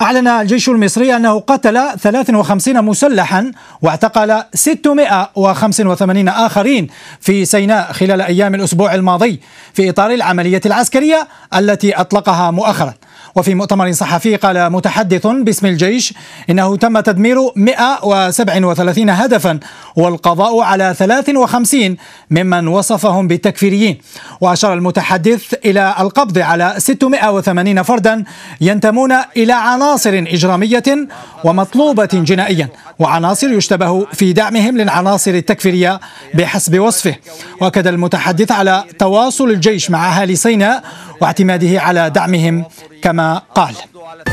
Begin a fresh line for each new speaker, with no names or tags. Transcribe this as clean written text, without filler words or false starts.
أعلن الجيش المصري أنه قتل 53 مسلحا واعتقل 685 آخرين في سيناء خلال أيام الأسبوع الماضي في إطار العملية العسكرية التي أطلقها مؤخرا. وفي مؤتمر صحفي قال متحدث باسم الجيش إنه تم تدمير 137 هدفا والقضاء على 53 ممن وصفهم بالتكفيريين. وأشار المتحدث إلى القبض على 680 فردا ينتمون إلى عناصر إجرامية ومطلوبة جنائيا وعناصر يشتبه في دعمهم للعناصر التكفيرية بحسب وصفه. وأكد المتحدث على تواصل الجيش مع أهالي سيناء واعتماده على دعمهم كما قال.